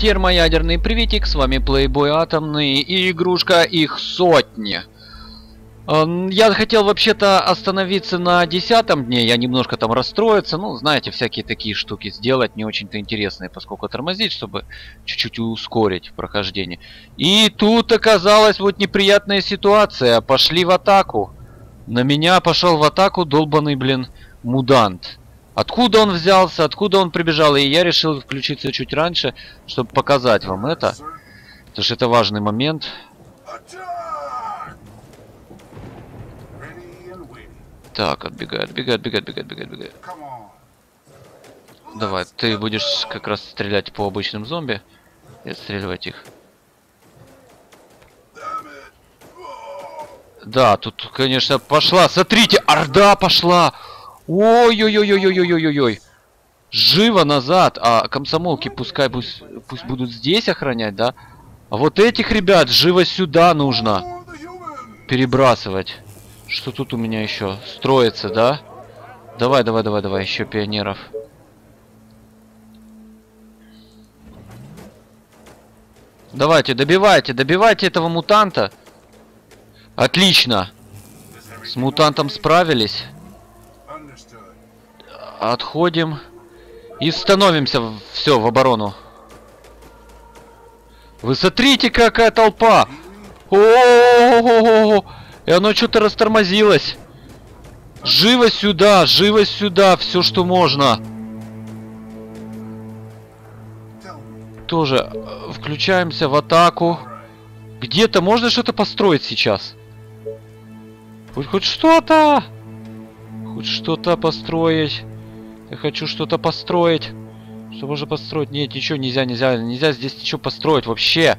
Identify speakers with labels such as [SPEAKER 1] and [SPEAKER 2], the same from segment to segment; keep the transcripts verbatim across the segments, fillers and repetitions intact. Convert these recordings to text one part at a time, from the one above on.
[SPEAKER 1] Термоядерный приветик, с вами Плейбой Атомный и игрушка их сотни. Я хотел вообще-то остановиться на десятом дне, я немножко там расстроиться, ну, знаете, всякие такие штуки сделать не очень-то интересные, поскольку тормозить, чтобы чуть-чуть ускорить прохождение. И тут оказалась вот неприятная ситуация, пошли в атаку. На меня пошел в атаку долбаный, блин, мудант. Откуда он взялся, откуда он прибежал, и я решил включиться чуть раньше, чтобы показать вам это, потому что это важный момент. Так, отбегай, отбегай, отбегай, отбегай, отбегай, отбегай. Давай, ты будешь как раз стрелять по обычным зомби и отстреливать их. Да, тут, конечно, пошла, смотрите, орда пошла. Ой-ой-ой-ой-ой-ой-ой-ой. Живо назад. А комсомолки пускай пусть, пусть будут здесь охранять, да? А вот этих ребят живо сюда нужно перебрасывать. Что тут у меня еще? Строится, да? Давай, давай, давай, давай, еще пионеров. Давайте, добивайте, добивайте этого мутанта. Отлично. С мутантом справились. Отходим. И становимся все в оборону. Вы смотрите, какая толпа. О-о-о-о-о-о! И оно что-то растормозилось. Живо сюда, живо сюда, все, что можно. Тоже включаемся в атаку. Где-то можно что-то построить сейчас. Хоть, хоть что-то. Хоть что-то построить. Я хочу что-то построить. Что можно построить? Нет, ничего нельзя, нельзя. Нельзя здесь ничего построить вообще.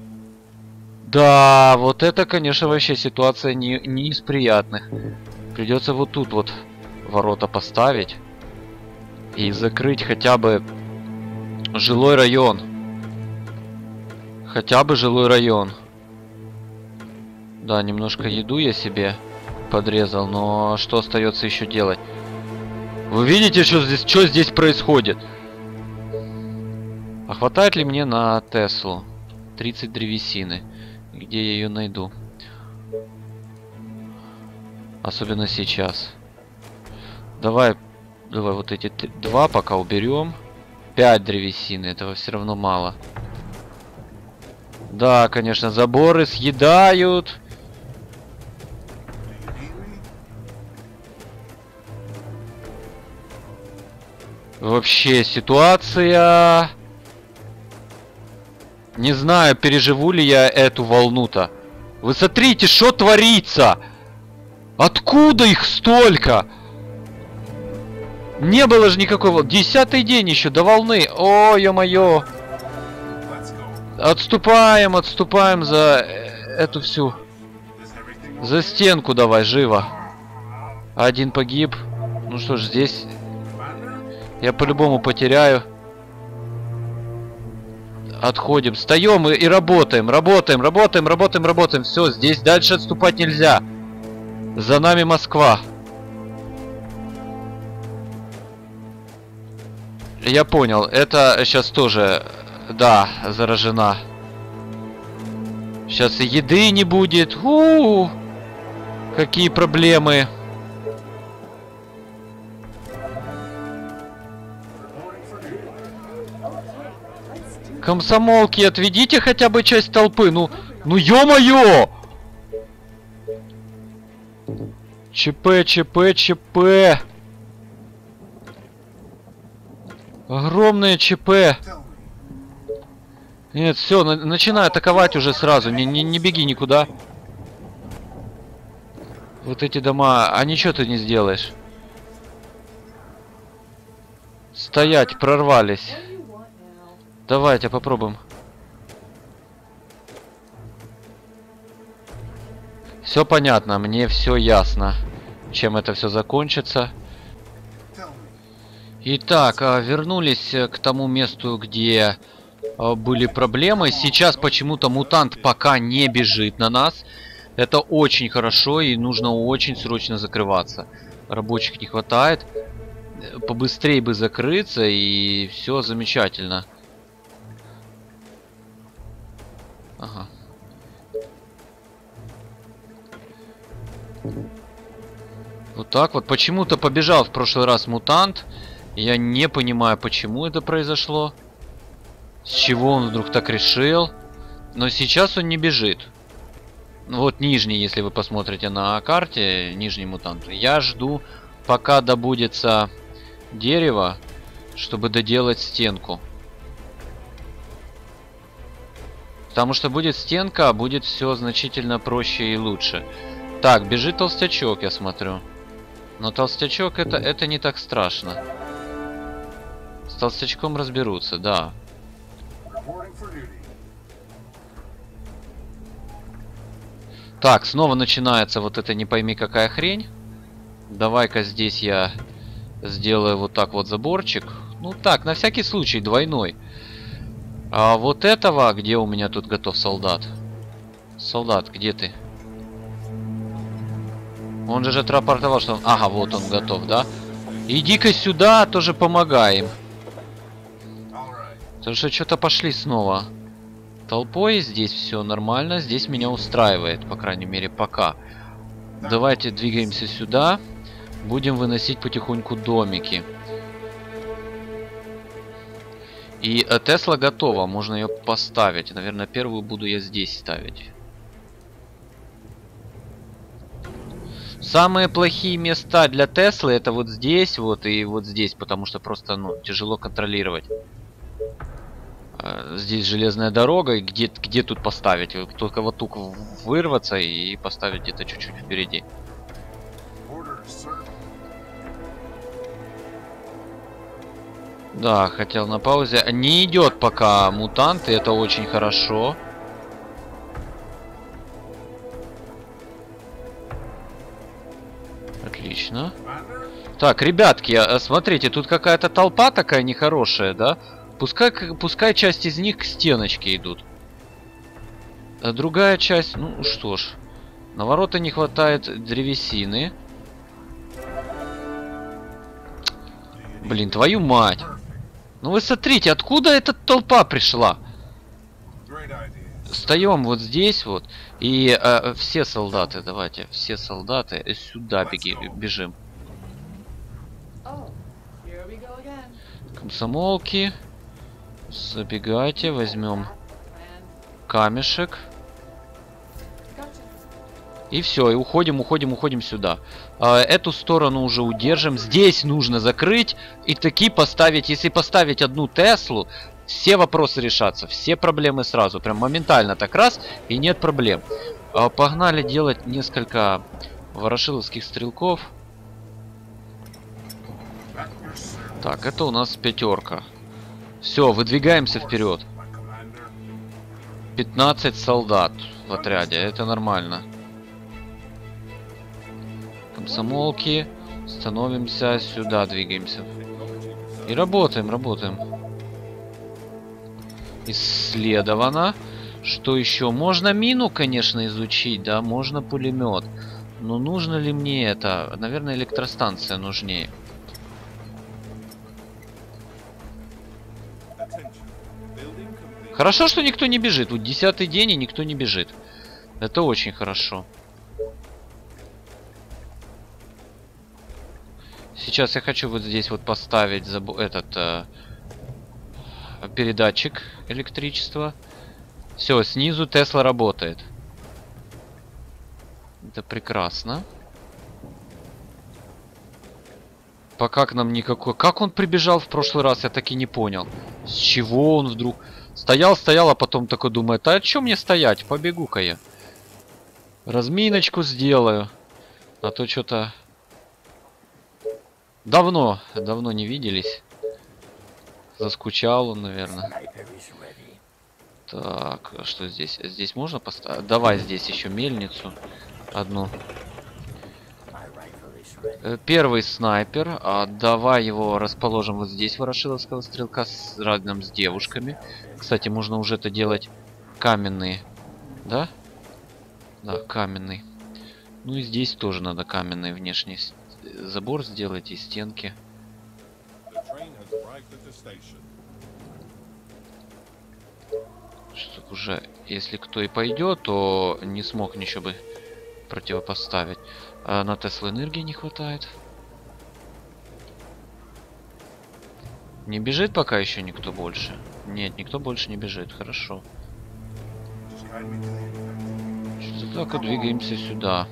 [SPEAKER 1] Да, вот это, конечно, вообще ситуация не, не из приятных. Придется вот тут вот ворота поставить. И закрыть хотя бы жилой район. Хотя бы жилой район. Да, немножко еду я себе подрезал, но что остается еще делать? Вы видите, что здесь, что здесь происходит? А хватает ли мне на Теслу? тридцать древесины. Где я ее найду? Особенно сейчас. Давай, давай вот эти два пока уберем. пять древесины, этого все равно мало. Да, конечно, заборы съедают. Вообще ситуация... Не знаю, переживу ли я эту волну-то. Вы смотрите, что творится! Откуда их столько? Не было же никакого... Десятый день еще до волны. О, ё-моё. Отступаем, отступаем за эту всю... За стенку давай, живо. Один погиб. Ну что ж, здесь... Я по-любому потеряю. Отходим, встаем и, и работаем, работаем, работаем, работаем, работаем. Все, здесь дальше отступать нельзя. За нами Москва. Я понял, это сейчас тоже, да, заражена. Сейчас и еды не будет. У-у-у, какие проблемы. Комсомолки, отведите хотя бы часть толпы. Ну, ну ё-моё! ЧП, ЧП, ЧП. Огромное ЧП. Нет, все, на начинай атаковать уже сразу. Не, не, не беги никуда. Вот эти дома, а ничего ты не сделаешь. Стоять, прорвались. Давайте попробуем. Все понятно, мне все ясно, чем это все закончится. Итак, вернулись к тому месту, где были проблемы. Сейчас почему-то мутант пока не бежит на нас. Это очень хорошо, и нужно очень срочно закрываться. Рабочих не хватает. Побыстрее бы закрыться, и все замечательно. Ага. Вот так вот. Почему-то побежал в прошлый раз мутант. Я не понимаю, почему это произошло. С чего он вдруг так решил. Но сейчас он не бежит. Вот нижний, если вы посмотрите на карте, нижний мутант. Я жду, пока добудется дерево, чтобы доделать стенку. Потому что будет стенка, будет все значительно проще и лучше. Так, бежит толстячок, я смотрю. Но толстячок это, это не так страшно. С толстячком разберутся, да. Так, снова начинается вот это не пойми какая хрень. Давай-ка здесь я сделаю вот так вот заборчик. Ну так, на всякий случай, двойной. А вот этого, где у меня тут готов солдат? Солдат, где ты? Он же отрапортовал, что он... Ага, вот он готов, да? Иди-ка сюда, тоже помогаем. Потому что что-то пошли снова. Толпой здесь все нормально. Здесь меня устраивает, по крайней мере, пока. Давайте двигаемся сюда. Будем выносить потихоньку домики. И Тесла готова. Можно ее поставить. Наверное, первую буду я здесь ставить. Самые плохие места для Теслы это вот здесь вот и вот здесь. Потому что просто, ну, тяжело контролировать. Здесь железная дорога, и где, где тут поставить? Только вот тут вырваться и поставить где-то чуть-чуть впереди. Да, хотел на паузе. Не идет пока мутанты, это очень хорошо. Отлично. Так, ребятки, смотрите, тут какая-то толпа такая нехорошая, да? Пускай, пускай часть из них к стеночке идут. А другая часть... Ну что ж. На ворота не хватает древесины. Блин, твою мать. Ну вы смотрите, откуда эта толпа пришла? Встаем вот здесь вот. И э, все солдаты, давайте, все солдаты сюда беги, бежим. Комсомолки. Забегайте, возьмем камешек. И все, и уходим, уходим, уходим сюда. А, эту сторону уже удержим. Здесь нужно закрыть и таки поставить. Если поставить одну Теслу, все вопросы решатся. Все проблемы сразу. Прям моментально так раз, и нет проблем. А, погнали делать несколько ворошиловских стрелков. Так, это у нас пятерка. Все, выдвигаемся вперед. пятнадцать солдат в отряде, это нормально. Комсомолки. Становимся сюда, двигаемся. И работаем, работаем. Исследовано. Что еще? Можно мину, конечно, изучить, да, можно пулемет. Но нужно ли мне это? Наверное, электростанция нужнее. Хорошо, что никто не бежит. Вот десятый день и никто не бежит. Это очень хорошо. Сейчас я хочу вот здесь вот поставить заб... этот э, передатчик электричества. Все, снизу Тесла работает. Это прекрасно. Пока к нам никакой... Как он прибежал в прошлый раз, я так и не понял. С чего он вдруг... Стоял, стоял, а потом такой думает, а что мне стоять? Побегу-ка я. Разминочку сделаю. А то что-то... Давно, давно не виделись. Заскучал он, наверное. Так, а что здесь? Здесь можно поставить? Давай здесь еще мельницу. Одну. Первый снайпер. А, давай его расположим вот здесь, ворошиловского стрелка, с рядом с девушками. Кстати, можно уже это делать каменные. Да? Да, каменный. Ну и здесь тоже надо каменный внешний забор сделать и стенки. Чтобы уже если кто и пойдет, то не смог ничего бы противопоставить. А на Теслу энергии не хватает. Не бежит пока еще никто больше? Нет, никто больше не бежит. Хорошо. Что-то так вот двигаемся сюда.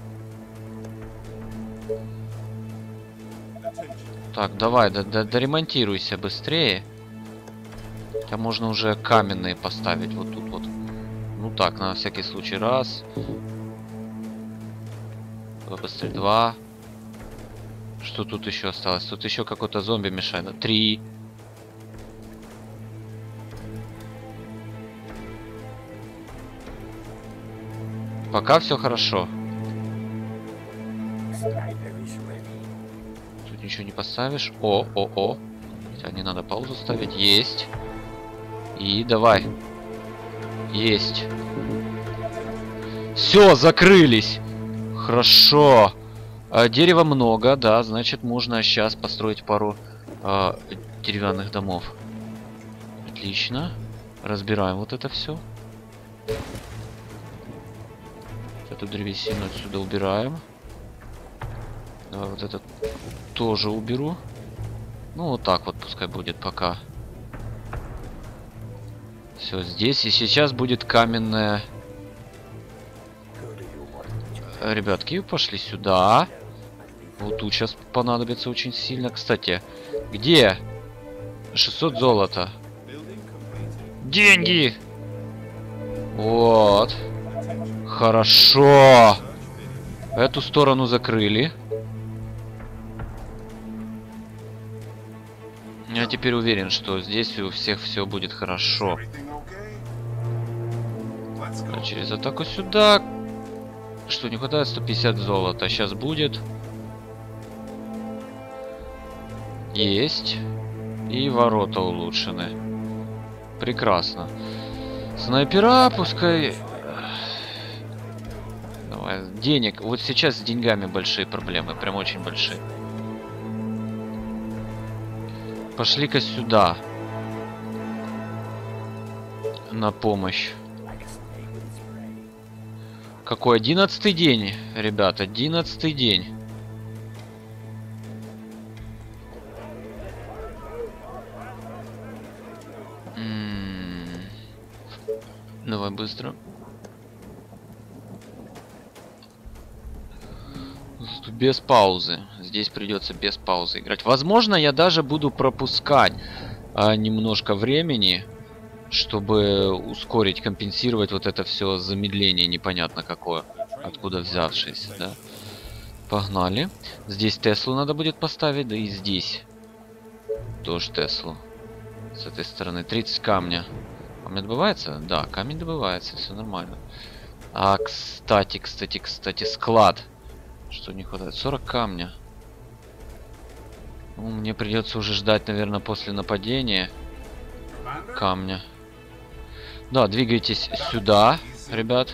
[SPEAKER 1] Так, давай, да, да, доремонтируйся быстрее. Там можно уже каменные поставить вот тут вот. Ну так, на всякий случай. Раз. Давай быстрее. Два. Что тут еще осталось? Тут еще какой-то зомби мешает. Три. Пока все хорошо. Тут ничего не поставишь. О, о, о. Хотя не надо паузу ставить. Есть. И давай. Есть. Все, закрылись. Хорошо. А, дерева много, да, значит можно сейчас построить пару а, деревянных домов. Отлично. Разбираем вот это все. Эту древесину отсюда убираем. Давай вот этот тоже уберу. Ну вот так вот пускай будет пока. Все здесь. И сейчас будет каменная. Ребятки, пошли сюда. Вот тут сейчас понадобится очень сильно. Кстати, где? шестьсот золота. Деньги! Вот. Хорошо. Эту сторону закрыли. Я теперь уверен, что здесь у всех все будет хорошо. А через атаку сюда. Что, не хватает? сто пятьдесят золота. Сейчас будет. Есть. И ворота улучшены. Прекрасно. Снайпера пускай... Давай, денег. Вот сейчас с деньгами большие проблемы. Прям очень большие. Пошли-ка сюда. На помощь. Какой? Одиннадцатый день, ребят. Одиннадцатый день. М-м-м. Давай быстро. Без паузы. Здесь придется без паузы играть. Возможно, я даже буду пропускать а, немножко времени, чтобы ускорить, компенсировать вот это все замедление непонятно какое, откуда взявшееся, да? Погнали. Здесь Теслу надо будет поставить, да и здесь тоже Теслу. С этой стороны тридцать камня. Камень добывается? Да, камень добывается, все нормально. А, кстати, кстати, кстати, склад. Что не хватает? сорок камня. Ну, мне придется уже ждать, наверное, после нападения камня. Да, двигайтесь сюда, ребят.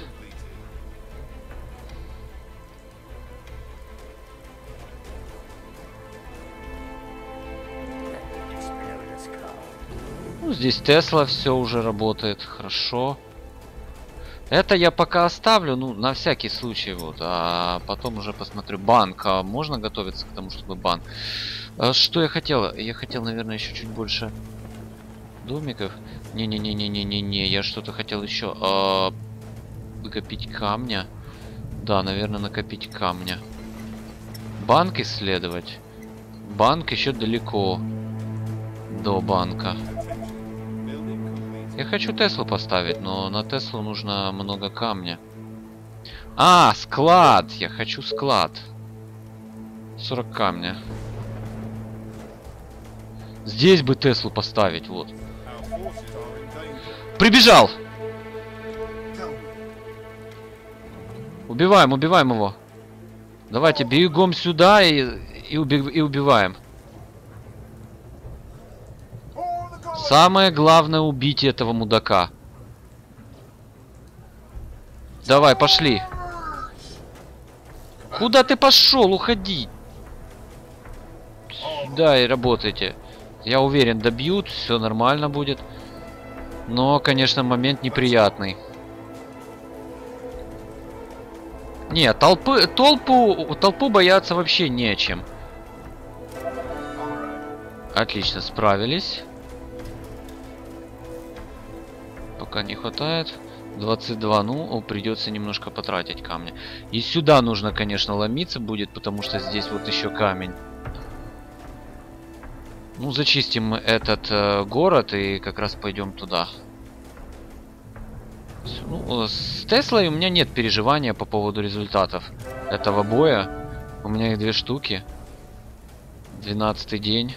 [SPEAKER 1] Ну, здесь Тесла все уже работает, хорошо. Это я пока оставлю, ну, на всякий случай, вот, а потом уже посмотрю. Банк, а можно готовиться к тому, чтобы банк? А что я хотел? Я хотел, наверное, еще чуть больше домиков. Не-не-не-не-не-не-не, я что-то хотел еще. А, накопить камня. Да, наверное, накопить камня. Банк исследовать. Банк еще далеко до банка. Я хочу Теслу поставить, но на Теслу нужно много камня. А, склад! Я хочу склад. сорок камня. Здесь бы Теслу поставить, вот. Прибежал! Убиваем, убиваем его. Давайте бегом сюда и, и, убив, и убиваем. Самое главное убить этого мудака. Давай, пошли. Куда ты пошел? Уходи. Сюда и работайте. Я уверен, добьют, все нормально будет. Но, конечно, момент неприятный. Не, толпы, толпу, толпу бояться вообще нечем. Отлично, справились. Пока не хватает. двадцать два, ну, придется немножко потратить камня. И сюда нужно, конечно, ломиться будет, потому что здесь вот еще камень. Ну, зачистим мы этот э, город и как раз пойдем туда. Ну, с Теслой у меня нет переживания по поводу результатов этого боя. У меня их две штуки. двенадцатый день.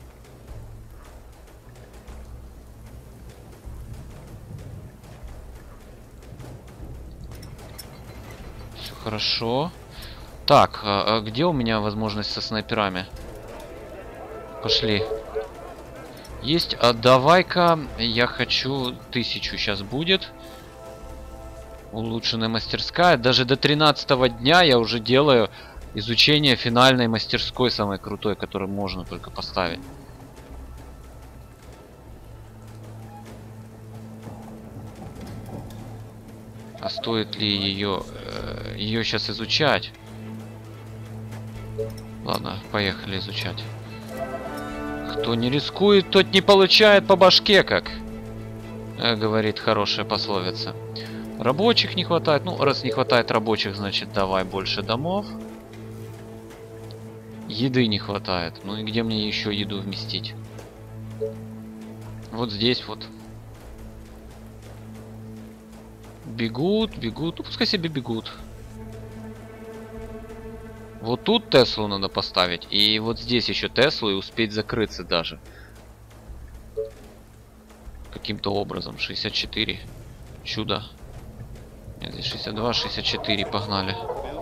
[SPEAKER 1] Все хорошо. Так, а, а где у меня возможность со снайперами? Пошли. Есть, а давай-ка я хочу тысячу сейчас будет. Улучшенная мастерская. Даже до тринадцатого дня я уже делаю изучение финальной мастерской, самой крутой, которую можно только поставить. А стоит ли ее э, ее сейчас изучать? Ладно, поехали изучать. Кто не рискует, тот не получает по башке, как э, говорит хорошая пословица. Рабочих не хватает. Ну, раз не хватает рабочих, значит, давай больше домов. Еды не хватает. Ну и где мне еще еду вместить? Вот здесь вот. Бегут, бегут. Ну, пускай себе бегут. Вот тут Теслу надо поставить. И вот здесь еще Теслу и успеть закрыться даже. Каким-то образом. шестьдесят четыре. Чудо. Нет, здесь шестьдесят два, шестьдесят четыре. Погнали.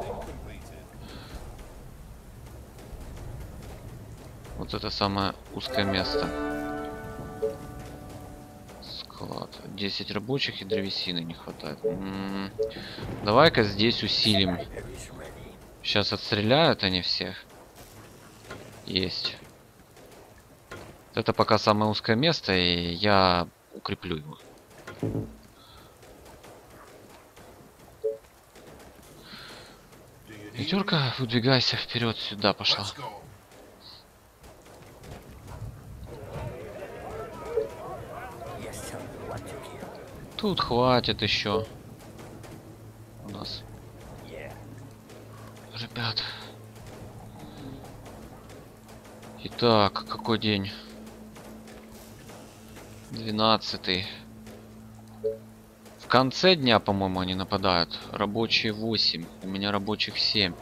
[SPEAKER 1] Вот это самое узкое место. Склад. десять рабочих и древесины не хватает. М-м-м. Давай-ка здесь усилим. Сейчас отстреляют они всех. Есть. Это пока самое узкое место, и я укреплю его. Пятерка, выдвигайся вперед, сюда пошла. Тут хватит еще. У нас. Ребят. Итак, какой день? двенадцатый. В конце дня, по-моему, они нападают. Рабочие восемь. У меня рабочих семь.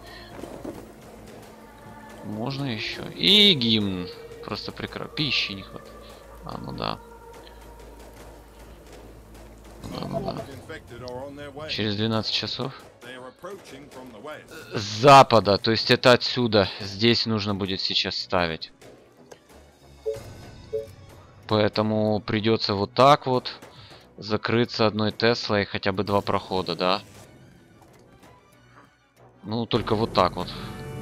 [SPEAKER 1] Можно еще. И гимн. Просто прекрасно. Пищи не хватает. А, ну да. Да, ну да. Через двенадцать часов. С запада. То есть это отсюда. Здесь нужно будет сейчас ставить. Поэтому придется вот так вот закрыться одной Теслой, хотя бы два прохода, да? Ну, только вот так вот.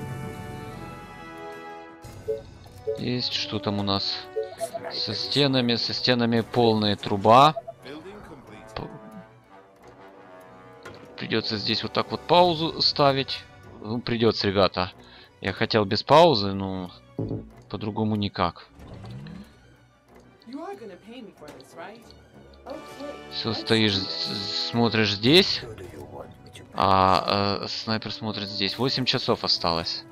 [SPEAKER 1] Есть, что там у нас? Со стенами, со стенами полная труба. Придется здесь вот так вот паузу ставить. Ну, придется, ребята. Я хотел без паузы, но по-другому никак. Все, стоишь, смотришь здесь. А, а снайпер смотрит здесь. восемь часов осталось.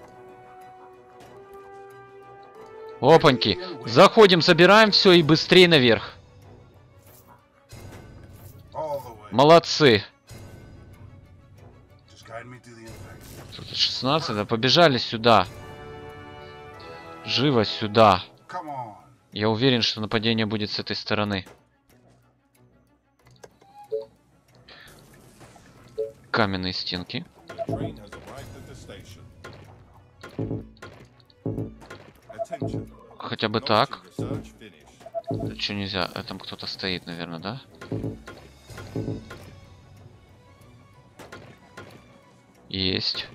[SPEAKER 1] Опаньки. Заходим, собираем все и быстрее наверх. Молодцы. Тут шестнадцать, да, побежали сюда. Живо сюда. Я уверен, что нападение будет с этой стороны. Каменные стенки. Хотя бы так. Что нельзя? Там кто-то стоит, наверное, да? Есть.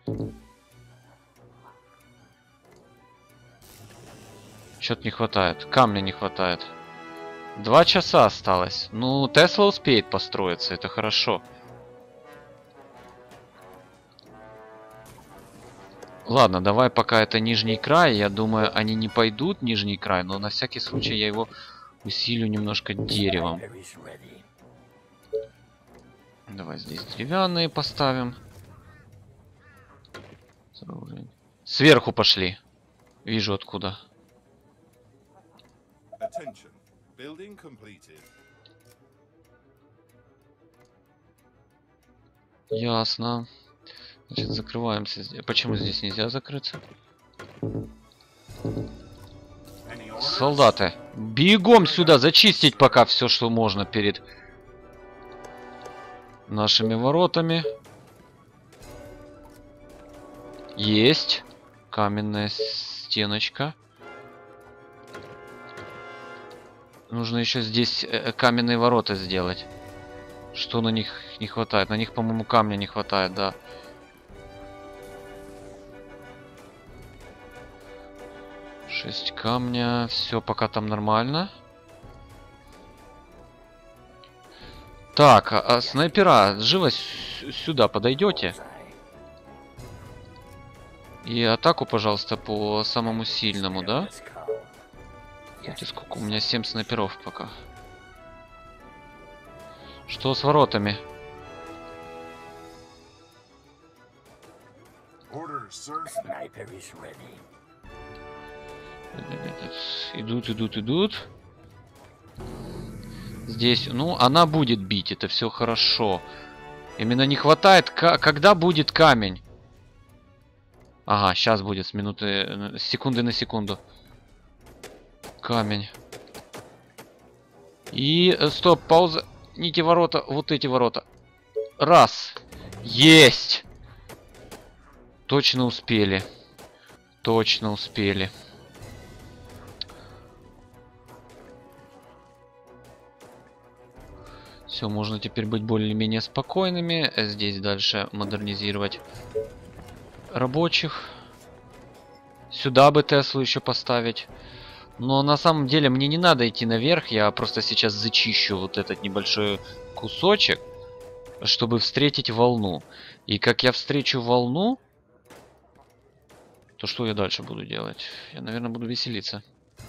[SPEAKER 1] Что-то не хватает. Камня не хватает. Два часа осталось. Ну, Тесла успеет построиться, это хорошо. Ладно, давай пока это нижний край. Я думаю, они не пойдут нижний край, но на всякий случай я его усилю немножко деревом. Давай здесь деревянные поставим. Сверху пошли. Вижу откуда. Ясно. Значит, закрываемся здесь. Почему здесь нельзя закрыться? Солдаты, бегом сюда, зачистить пока все, что можно перед нашими воротами. Есть каменная стеночка. Нужно еще здесь каменные ворота сделать. Что на них не хватает? На них, по-моему, камня не хватает, да. шесть камня. Все пока там нормально. Так, а, а снайпера, живо сюда подойдете. И атаку, пожалуйста, по самому сильному, да? Смотрите, сколько у меня, семь снайперов пока. Что с воротами? Идут, идут, идут. Здесь, ну, она будет бить, это все хорошо. Именно не хватает, когда будет камень. Ага, сейчас будет, с минуты, с секунды на секунду. Камень. И, стоп, пауза. Не те ворота, вот эти ворота. Раз. Есть! Точно успели. Точно успели. Все, можно теперь быть более-менее спокойными. Здесь дальше модернизировать рабочих. Сюда бы Теслу еще поставить. Но на самом деле мне не надо идти наверх. Я просто сейчас зачищу вот этот небольшой кусочек, чтобы встретить волну. И как я встречу волну, то что я дальше буду делать? Я, наверное, буду веселиться.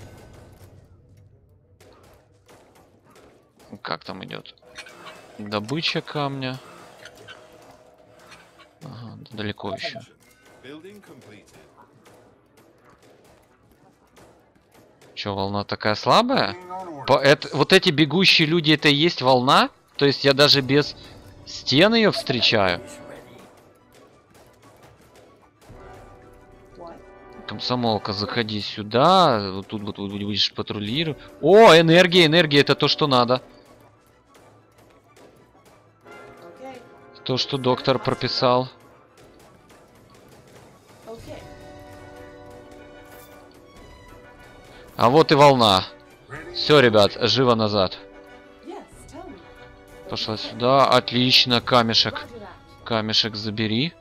[SPEAKER 1] Как там идет? Добыча камня. Ага, далеко еще. Че, волна такая слабая? По, это, вот эти бегущие люди, это и есть волна? То есть я даже без стен ее встречаю? Комсомолка, заходи сюда. Вот тут вот будешь патрулировать. О, энергия, энергия, это то, что надо. То, что доктор прописал. А вот и волна. Все, ребят, живо назад. Пошла сюда. Отлично, камешек. Камешек забери.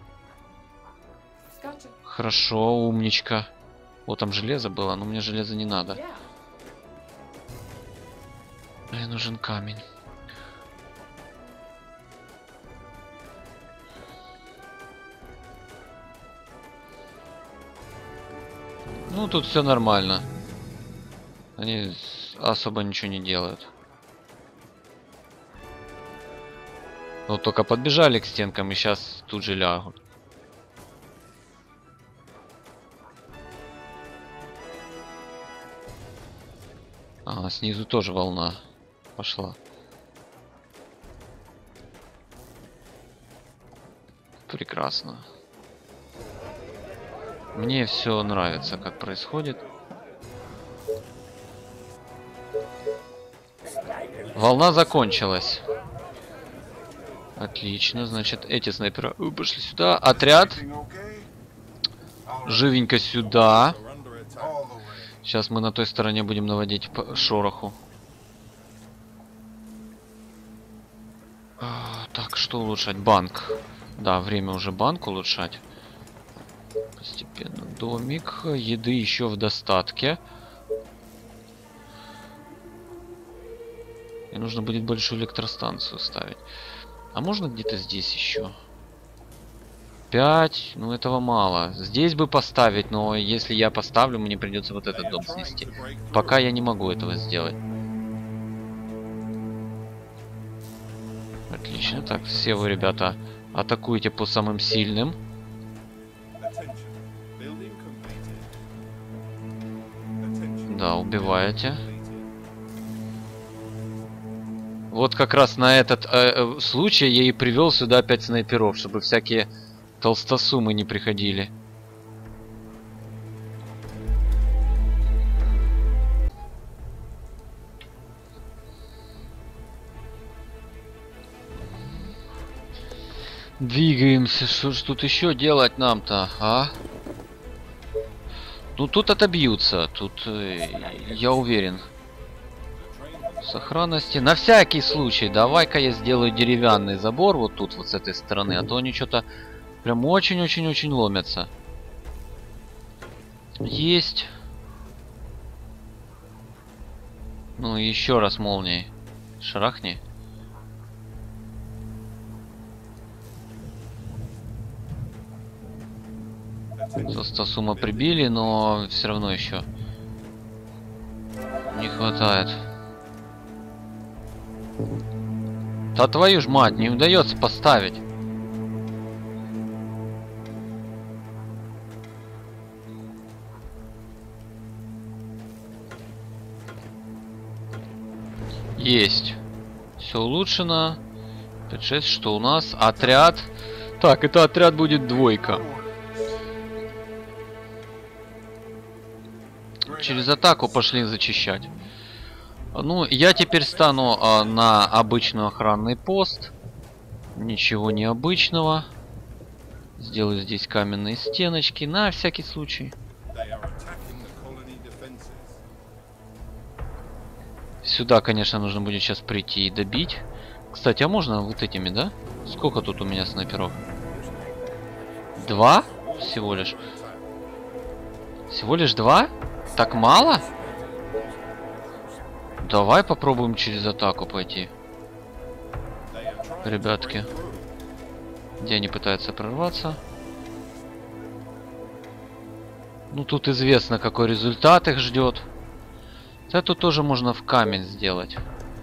[SPEAKER 1] Хорошо, умничка. Вот там железо было, но мне железо не надо. Мне нужен камень. Ну, тут все нормально. Они особо ничего не делают. Вот только подбежали к стенкам и сейчас тут же лягут. Ага, снизу тоже волна пошла. Прекрасно. Мне все нравится, как происходит. Волна закончилась. Отлично, значит, эти снайперы пошли сюда. Отряд. Живенько сюда. Сейчас мы на той стороне будем наводить шороху. А, так, что улучшать? Банк. Да, время уже банк улучшать. Постепенно. Домик. Еды еще в достатке. И нужно будет большую электростанцию ставить. А можно где-то здесь еще? пять. Ну, этого мало. Здесь бы поставить, но если я поставлю, мне придется вот этот дом снести. Пока я не могу этого сделать. Отлично. Так, все вы, ребята, атакуйте по самым сильным. Да, убиваете. Вот как раз на этот э, случай я и привел сюда опять снайперов, чтобы всякие толстосумы не приходили. Двигаемся. Что ж тут еще делать нам-то, а? Ну тут отобьются, тут э, я уверен. Сохранности. На всякий случай, давай-ка я сделаю деревянный забор вот тут, вот с этой стороны, а то они что-то прям очень-очень-очень ломятся. Есть. Ну, еще раз молнией. Шарахни. Состасума прибили, но все равно еще не хватает. Да твою ж мать, не удается поставить. Есть. Все улучшено. пять шесть, что у нас? Отряд. Так, это отряд будет двойка. Через атаку пошли зачищать. Ну, я теперь стану а, на обычный охранный пост. Ничего необычного. Сделаю здесь каменные стеночки на всякий случай. Сюда, конечно, нужно будет сейчас прийти и добить. Кстати, а можно вот этими, да? Сколько тут у меня снайперов? Два? Всего лишь. Всего лишь два? Так мало? Давай попробуем через атаку пойти. Ребятки. Где они пытаются прорваться? Ну, тут известно, какой результат их ждет. Это тоже можно в камень сделать.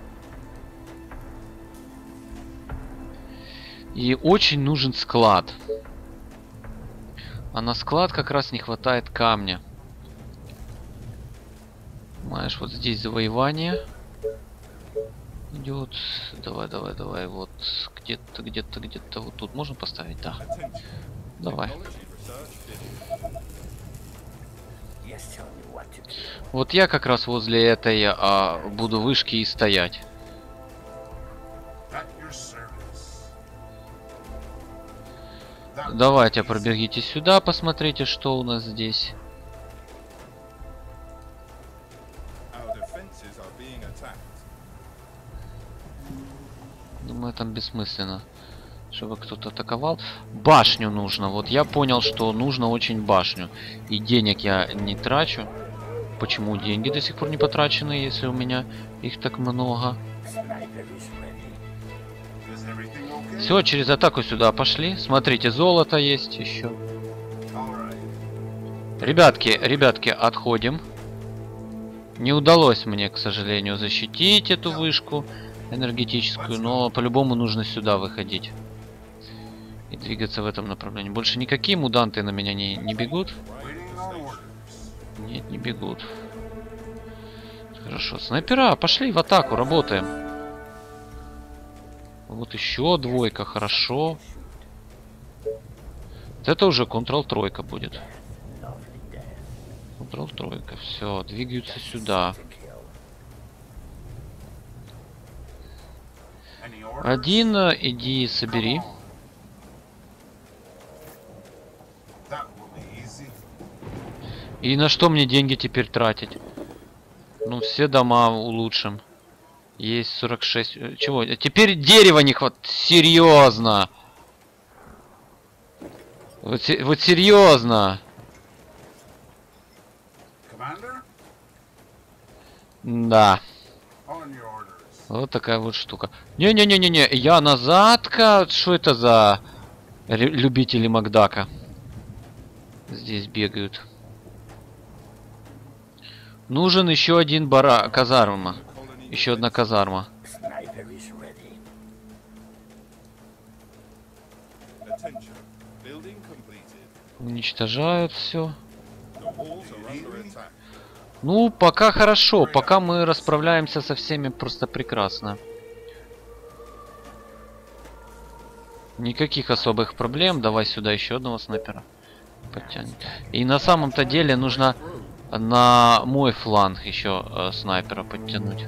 [SPEAKER 1] И очень нужен склад. А на склад как раз не хватает камня. Знаешь, вот здесь завоевание идет. Давай, давай, давай. Вот где-то, где-то, где-то вот тут можно поставить, да. Давай. Вот я как раз возле этой а, буду вышки и стоять. Давайте пробегите сюда, посмотрите, что у нас здесь. Думаю, там бессмысленно, чтобы кто-то атаковал. Башню нужно. Вот я понял, что нужно очень башню. И денег я не трачу. Почему деньги до сих пор не потрачены, если у меня их так много? Все, через атаку сюда пошли. Смотрите, золото есть еще. Ребятки, ребятки, отходим. Не удалось мне, к сожалению, защитить эту вышку энергетическую, но по-любому нужно сюда выходить и двигаться в этом направлении. Больше никакие муданты на меня не, не бегут. Нет, не бегут. Хорошо, снайпера, пошли в атаку, работаем. Вот еще двойка, хорошо. Это уже контрол тройка будет. Контрол тройка, все, двигаются сюда. Один, иди собери. И на что мне деньги теперь тратить? Ну, все дома улучшим. Есть сорок шесть. Чего? Теперь дерева не хватает. Серьезно. Вот, вот серьезно. Да. Вот такая вот штука. Не-не-не-не-не. Я назад-ка. Что это за Ре любители Макдака здесь бегают. Нужен еще один бара казарма. Еще одна казарма. Уничтожают все. Ну, пока хорошо. Пока мы расправляемся со всеми просто прекрасно. Никаких особых проблем. Давай сюда еще одного снайпера подтянем. И на самом-то деле нужно на мой фланг еще э, снайпера подтянуть.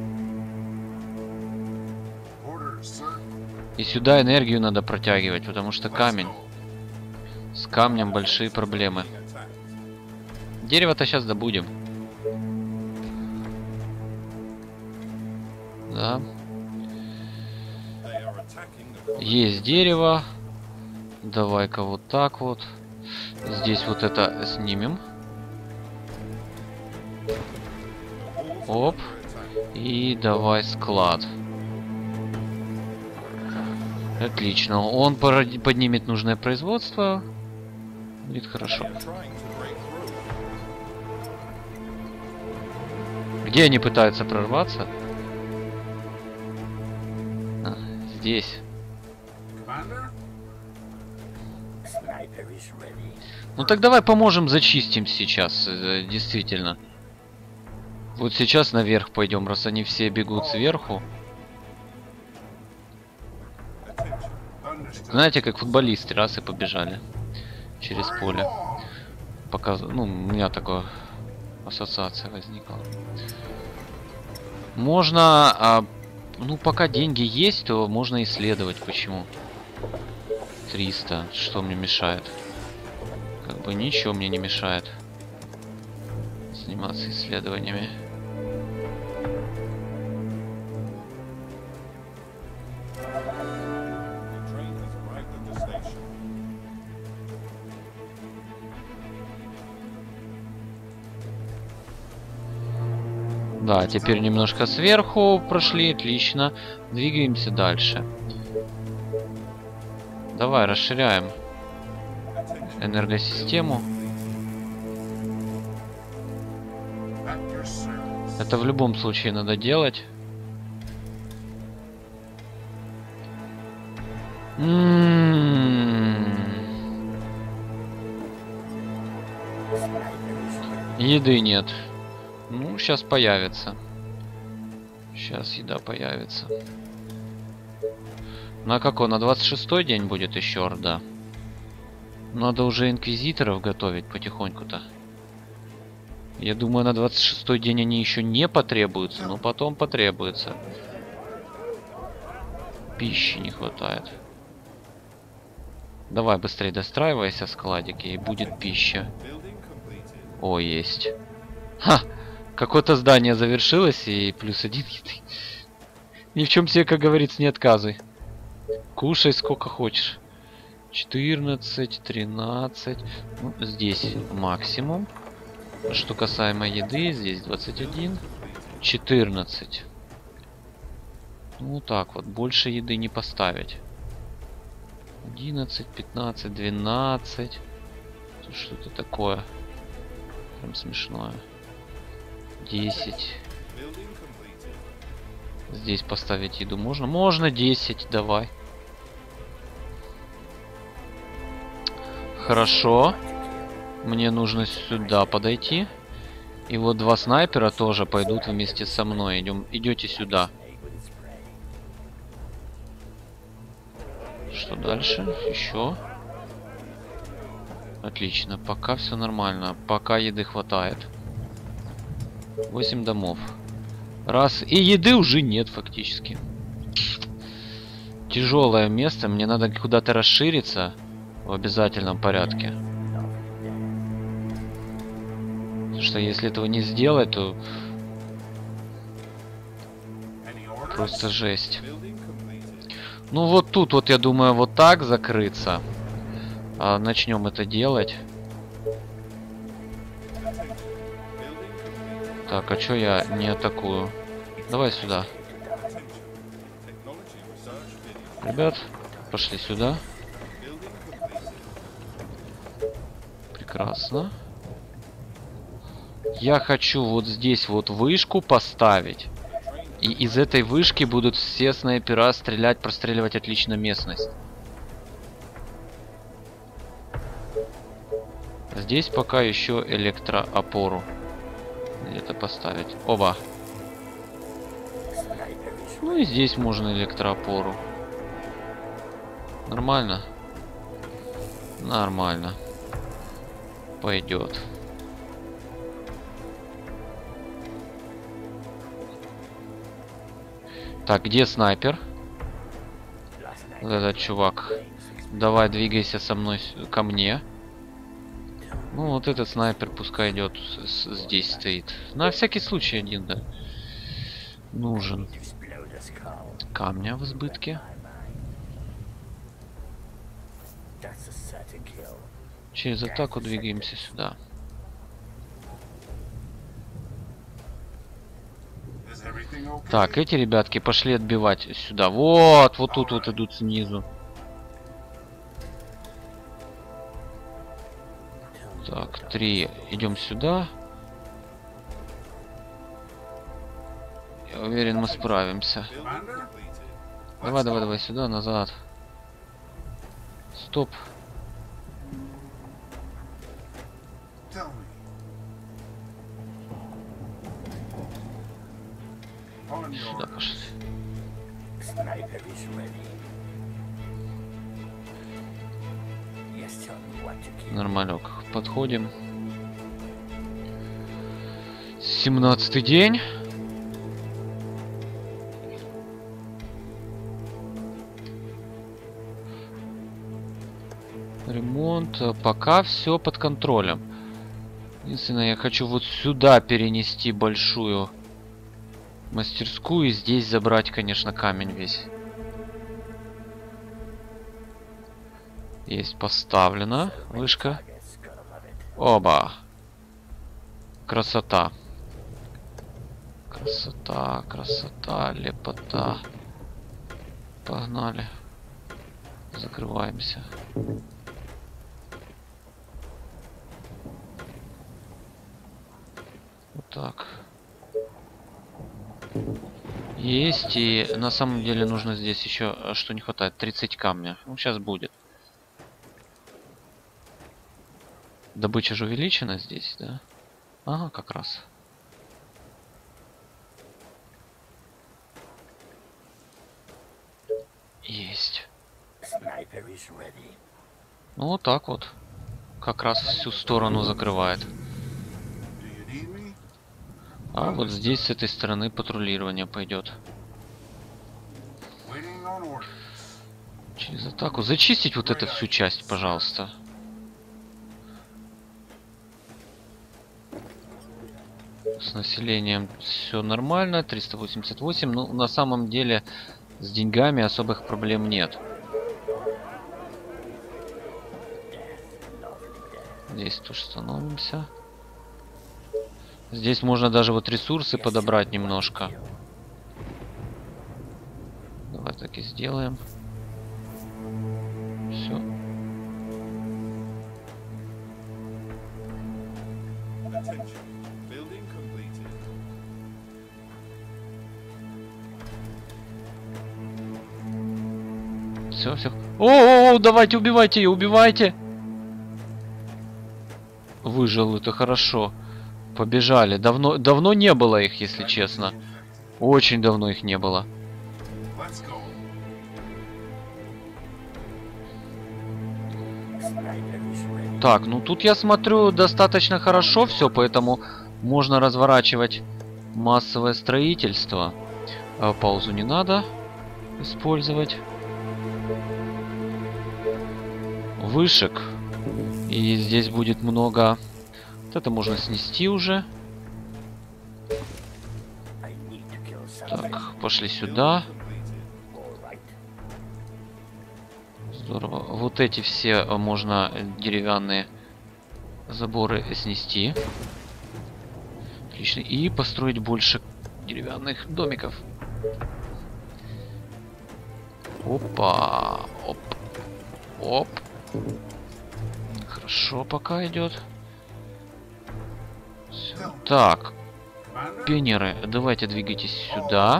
[SPEAKER 1] И сюда энергию надо протягивать, потому что камень. С камнем большие проблемы. Дерево-то сейчас добудем. Да. Есть дерево. Давай-ка вот так вот. Здесь вот это снимем. Оп. И давай склад. Отлично. Он поднимет нужное производство. Будет хорошо. Где они пытаются прорваться? А, здесь. Ну так давай поможем, зачистим сейчас, действительно. Вот сейчас наверх пойдем, раз они все бегут сверху. Знаете, как футболисты, раз и побежали через поле. Показ... Ну, у меня такая ассоциация возникла. Можно, а, ну, пока деньги есть, то можно исследовать. Почему? триста. Что мне мешает? Как бы ничего мне не мешает заниматься исследованиями. Да, теперь немножко сверху прошли, отлично. Двигаемся дальше. Давай, расширяем энергосистему. Это в любом случае надо делать. М-м-м. Еды нет. Ну, сейчас появится. Сейчас еда появится. На какой? На двадцать шестой день будет еще орда. Надо уже инквизиторов готовить потихоньку-то. Я думаю, на двадцать шестой день они еще не потребуются, но потом потребуются. Пищи не хватает. Давай быстрее достраивайся, складики, и будет пища. О, есть. Ха! Какое-то здание завершилось, и плюс один еды. Ни в чем себе, как говорится, не отказывай. Кушай сколько хочешь. четырнадцать, тринадцать. Ну, здесь максимум. Что касаемо еды, здесь двадцать один. четырнадцать. Ну так вот, больше еды не поставить. одиннадцать, пятнадцать, двенадцать. Что-то такое. Прям смешное. десять. Здесь поставить еду можно? Можно десять, давай. Хорошо. Мне нужно сюда подойти. И вот два снайпера тоже пойдут вместе со мной. Идем, идете сюда. Что дальше? Еще. Отлично. Пока все нормально. Пока еды хватает. восемь домов. Раз. И еды уже нет фактически. Тяжелое место. Мне надо куда-то расшириться. В обязательном порядке. Потому что если этого не сделать, то просто жесть. Ну вот тут вот, я думаю, вот так закрыться. А начнем это делать. Так, а чё я не атакую? Давай сюда. Ребят, пошли сюда. Прекрасно. Я хочу вот здесь вот вышку поставить. И из этой вышки будут все снайпера стрелять, простреливать отлично местность. Здесь пока еще электроопору где-то поставить. Оба. Ну и здесь можно электроопору. Нормально? Нормально. Пойдет. Так, где снайпер? Вот этот чувак. Давай, двигайся со мной ко мне. Ну, вот этот снайпер пускай идет, здесь стоит. На всякий случай один, да. Нужен. Камня в избытке. Через атаку двигаемся сюда. Так, эти ребятки пошли отбивать сюда. Вот, вот тут вот идут снизу. Так, три. Идем сюда. Я уверен, мы справимся. Давай, давай, давай сюда, назад. Стоп. Сюда пошли. Нормалек. Подходим. семнадцатый день. Ремонт. Пока все под контролем. Единственное, я хочу вот сюда перенести большую мастерскую и здесь забрать, конечно, камень весь. Есть поставлена вышка. Оба. Красота. Красота, красота, лепота. Погнали. Закрываемся. Вот так. Есть, и на самом деле нужно здесь еще, что не хватает, тридцать камня. Ну, сейчас будет. Добыча же увеличена здесь, да? Ага, как раз. Есть. Ну, вот так вот. Как раз всю сторону закрывает. А вот здесь с этой стороны патрулирование пойдет. Через атаку. Зачистить вот эту всю часть, пожалуйста. С населением все нормально. триста восемьдесят восемь. Ну, на самом деле, с деньгами особых проблем нет. Здесь тоже становимся. Здесь можно даже вот ресурсы подобрать немножко. Давай так и сделаем. Все. Все, все. О, -о, -о, давайте убивайте ее, убивайте. Выжил, это хорошо. Побежали. Давно, давно не было их, если честно. Очень давно их не было. Так, ну тут я смотрю достаточно хорошо все, поэтому можно разворачивать массовое строительство. А, паузу не надо использовать. Вышек. И здесь будет много... Вот это можно снести уже. Так, пошли сюда. Здорово. Вот эти все можно деревянные заборы снести. Отлично. И построить больше деревянных домиков. Опа. Оп. Оп. Хорошо пока идет. Так, пионеры, давайте двигайтесь сюда.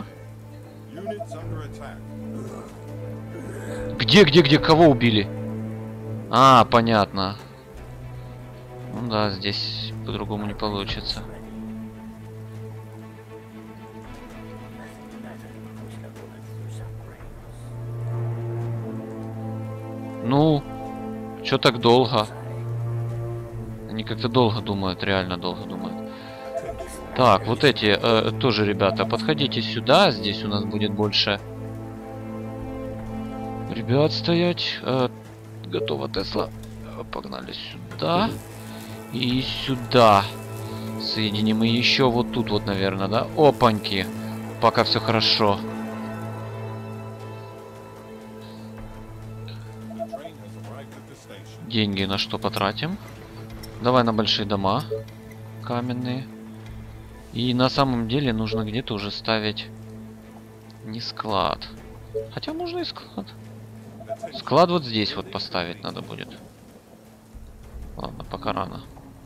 [SPEAKER 1] Где, где, где? Кого убили? А, понятно. Ну да, здесь по-другому не получится. Ну, чё так долго? Они как-то долго думают, реально долго думают. Так, вот эти э, тоже, ребята, подходите сюда. Здесь у нас будет больше ребят стоять. Э, готово, Тесла. Погнали сюда. И сюда. Соединим. И еще вот тут вот, наверное, да? Опаньки. Пока все хорошо. Деньги на что потратим? Давай на большие дома. Каменные. И на самом деле нужно где-то уже ставить не склад. Хотя можно и склад. Склад вот здесь вот поставить надо будет. Ладно, пока рано.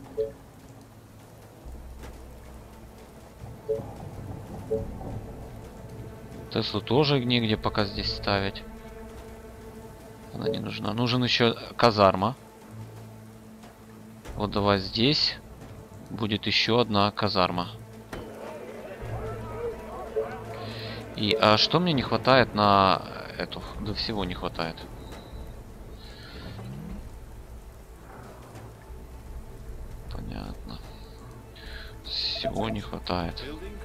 [SPEAKER 1] Теслу тоже негде пока здесь ставить. Она не нужна. Нужен еще казарма. Вот давай здесь будет еще одна казарма. И а что мне не хватает на эту? Да всего не хватает. Понятно. Всего не хватает.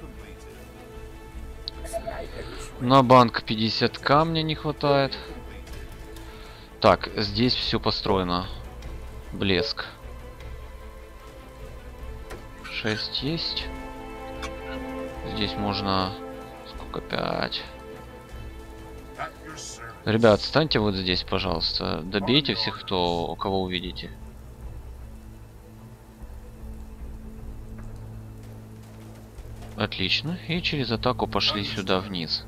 [SPEAKER 1] На банк пятьдесят камня не хватает. Так, здесь все построено. Блеск. шесть есть. Здесь можно... Сколько? пять. Ребят, встаньте вот здесь, пожалуйста. Добейте всех, кто, у кого увидите. Отлично. И через атаку пошли сюда вниз.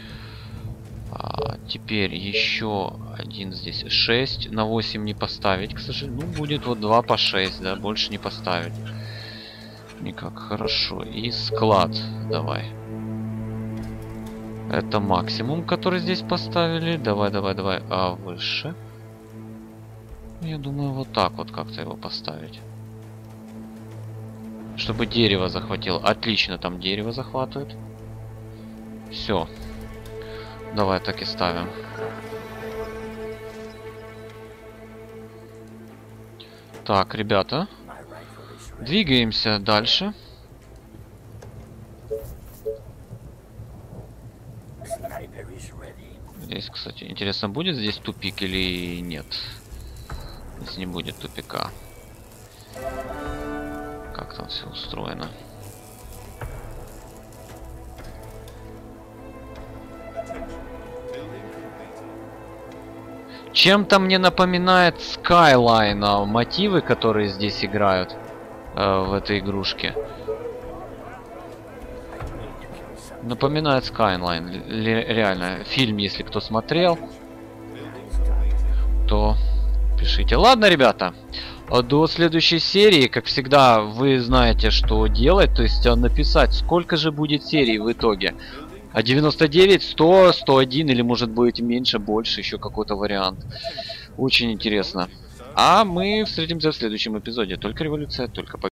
[SPEAKER 1] А, теперь еще один здесь. шесть. На восемь не поставить, к сожалению. Ну, будет вот два по шесть, да. Больше не поставить. Никак. Хорошо. И склад. Давай. Это максимум, который здесь поставили. Давай, давай, давай. А выше? Я думаю, вот так вот как-то его поставить. Чтобы дерево захватило. Отлично, там дерево захватывает. Все. Давай так и ставим. Так, ребята. Двигаемся дальше. Здесь, кстати, интересно, будет здесь тупик или нет? Здесь не будет тупика. Как там все устроено? Чем-то мне напоминает Skyline мотивы, которые здесь играют э, в этой игрушке. Напоминает Skyline. Реально, фильм, если кто смотрел, то пишите. Ладно, ребята, до следующей серии, как всегда, вы знаете, что делать. То есть написать, сколько же будет серий в итоге. А девяносто девять, сто, сто один или может быть меньше, больше, еще какой-то вариант. Очень интересно. А мы встретимся в следующем эпизоде. Только революция, только победа.